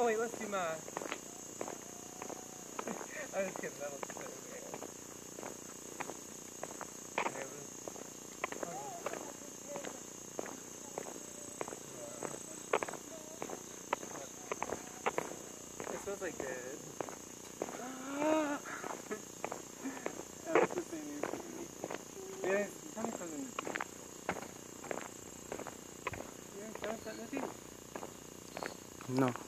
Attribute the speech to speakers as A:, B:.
A: Oh wait, let's do my... I was kidding, that'll sit there. It smells like good. That's the thing. Yeah, Tommy comes in. Yeah, Tommy's not in the tea.
B: No.